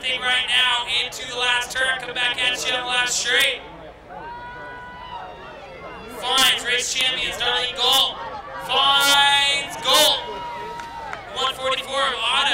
thing right now into the last turn. Come back at you on the last straight. Finds race champions Darlene Gold. Finds gold. 144 of Auto.